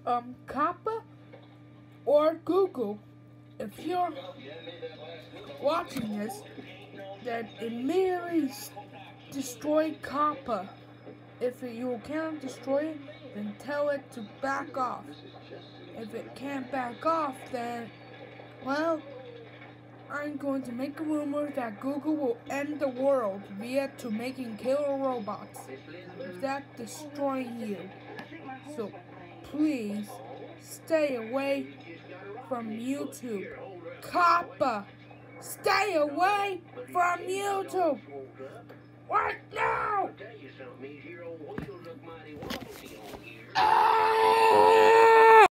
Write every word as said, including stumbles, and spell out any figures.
um, Kappa or Google. If you're watching this, then immediately destroy Kappa. If you can't destroy it, then tell it to back off. If it can't back off, then, well, I'm going to make a rumor that Google will end the world via to making killer robots. If that's destroying you. So please stay away from YouTube. Kappa, stay away from YouTube right now. Ah!